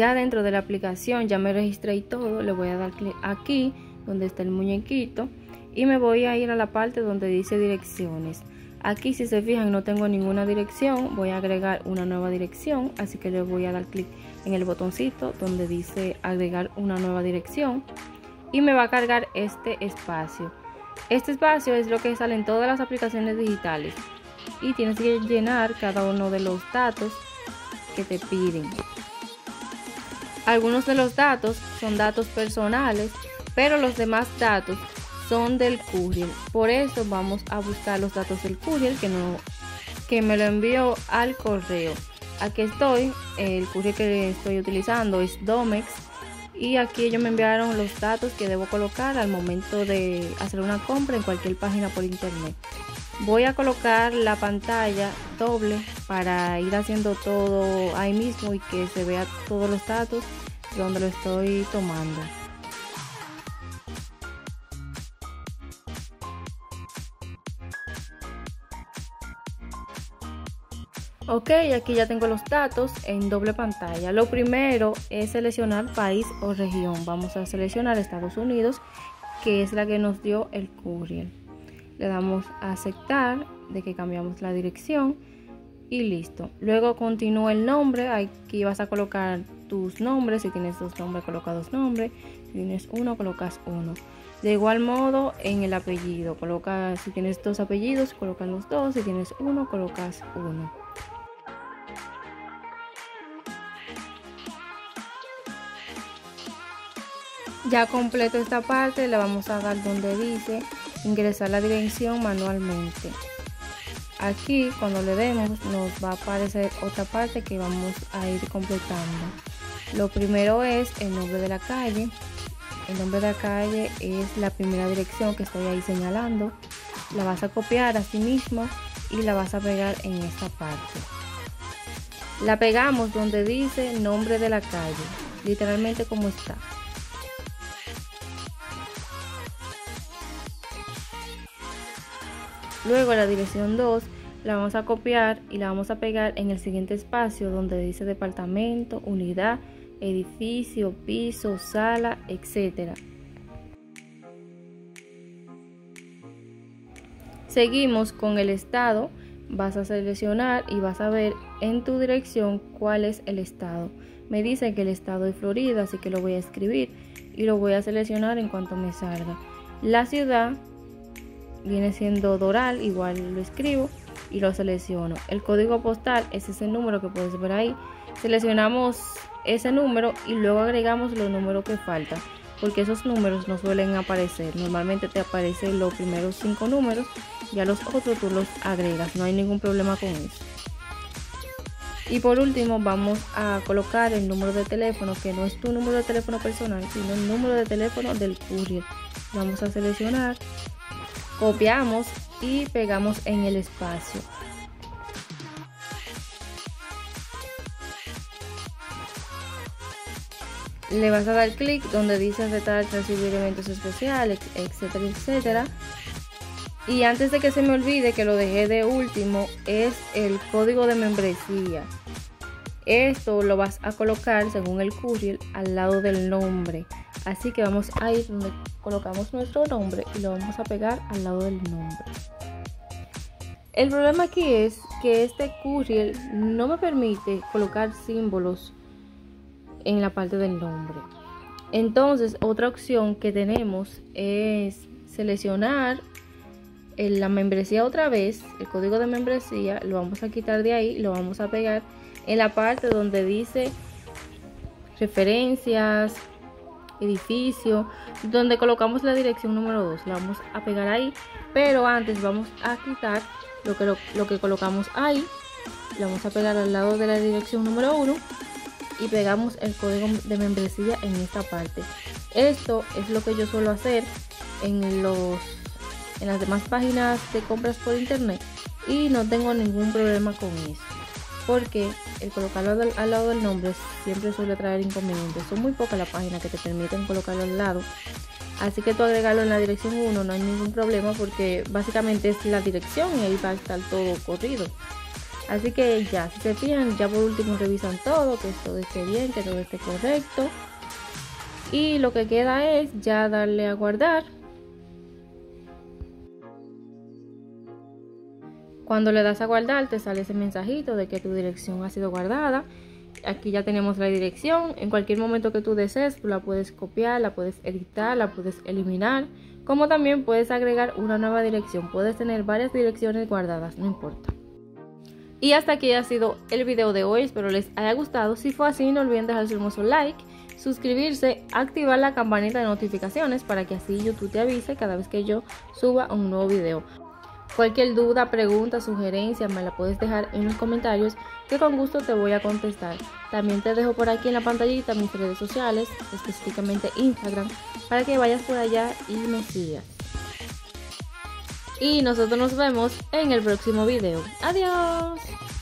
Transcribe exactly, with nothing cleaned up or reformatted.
Ya dentro de la aplicación ya me registré y todo. Le voy a dar clic aquí donde está el muñequito y me voy a ir a la parte donde dice direcciones. Aquí, si se fijan, no tengo ninguna dirección. Voy a agregar una nueva dirección, así que le voy a dar clic en el botoncito donde dice agregar una nueva dirección y me va a cargar este espacio. Este espacio es lo que sale en todas las aplicaciones digitales y tienes que llenar cada uno de los datos que te piden. Algunos de los datos son datos personales, pero los demás datos son del courier. Por eso vamos a buscar los datos del courier que, no, que me lo envió al correo. Aquí estoy, el courier que estoy utilizando es Domex y aquí ellos me enviaron los datos que debo colocar al momento de hacer una compra en cualquier página por internet. Voy a colocar la pantalla doble para ir haciendo todo ahí mismo y que se vea todos los datos de donde lo estoy tomando. Ok, aquí ya tengo los datos en doble pantalla. Lo primero es seleccionar país o región. Vamos a seleccionar Estados Unidos, que es la que nos dio el courier. Le damos a aceptar de que cambiamos la dirección y listo. Luego continúa el nombre. Aquí vas a colocar tus nombres. Si tienes dos nombres, coloca dos nombres. Si tienes uno, colocas uno. De igual modo en el apellido. Coloca, si tienes dos apellidos, colocas los dos. Si tienes uno, colocas uno. Ya completo esta parte, le vamos a dar donde dice ingresar la dirección manualmente. Aquí cuando le demos nos va a aparecer otra parte que vamos a ir completando. Lo primero es el nombre de la calle. El nombre de la calle es la primera dirección que estoy ahí señalando. La vas a copiar a sí mismo y la vas a pegar en esta parte. La pegamos donde dice nombre de la calle, literalmente como está. Luego la dirección dos la vamos a copiar y la vamos a pegar en el siguiente espacio donde dice departamento, unidad, edificio, piso, sala, etcétera. Seguimos con el estado. Vas a seleccionar y vas a ver en tu dirección cuál es el estado. Me dice que el estado es Florida, así que lo voy a escribir y lo voy a seleccionar en cuanto me salga. La ciudad viene siendo Doral, igual lo escribo y lo selecciono. El código postal es ese número que puedes ver ahí. Seleccionamos ese número y luego agregamos los números que faltan, porque esos números no suelen aparecer. Normalmente te aparecen los primeros cinco números, ya los otros tú los agregas, no hay ningún problema con eso. Y por último vamos a colocar el número de teléfono, que no es tu número de teléfono personal, sino el número de teléfono del courier. Vamos a seleccionar, copiamos y pegamos en el espacio. Le vas a dar clic donde dice aceptar recibir eventos especiales, etcétera, etcétera. Y antes de que se me olvide, que lo dejé de último, es el código de membresía. Esto lo vas a colocar según el courier al lado del nombre. Así que vamos a ir donde colocamos nuestro nombre y lo vamos a pegar al lado del nombre. El problema aquí es que este courier no me permite colocar símbolos en la parte del nombre. Entonces otra opción que tenemos es seleccionar la membresía otra vez, el código de membresía, lo vamos a quitar de ahí, lo vamos a pegar en la parte donde dice referencias, edificio, donde colocamos la dirección número dos, la vamos a pegar ahí, pero antes vamos a quitar lo que, lo, lo que colocamos ahí, lo vamos a pegar al lado de la dirección número uno y pegamos el código de membresía en esta parte. Esto es lo que yo suelo hacer en los en las demás páginas de compras por internet y no tengo ningún problema con eso, porque el colocarlo al, al lado del nombre siempre suele traer inconvenientes. Son muy pocas las páginas que te permiten colocarlo al lado, así que tú agregarlo en la dirección uno no hay ningún problema, porque básicamente es la dirección y ahí va a estar todo corrido. Así que ya, si se fijan, ya por último revisan todo, que todo esté bien, que todo esté correcto. Y lo que queda es ya darle a guardar. Cuando le das a guardar te sale ese mensajito de que tu dirección ha sido guardada. Aquí ya tenemos la dirección. En cualquier momento que tú desees, tú la puedes copiar, la puedes editar, la puedes eliminar. Como también puedes agregar una nueva dirección. Puedes tener varias direcciones guardadas, no importa. Y hasta aquí ha sido el video de hoy. Espero les haya gustado. Si fue así, no olviden dejar su hermoso like, suscribirse, activar la campanita de notificaciones para que así YouTube te avise cada vez que yo suba un nuevo video. Cualquier duda, pregunta, sugerencia me la puedes dejar en los comentarios, que con gusto te voy a contestar. También te dejo por aquí en la pantallita mis redes sociales, específicamente Instagram, para que vayas por allá y me sigas. Y nosotros nos vemos en el próximo video. ¡Adiós!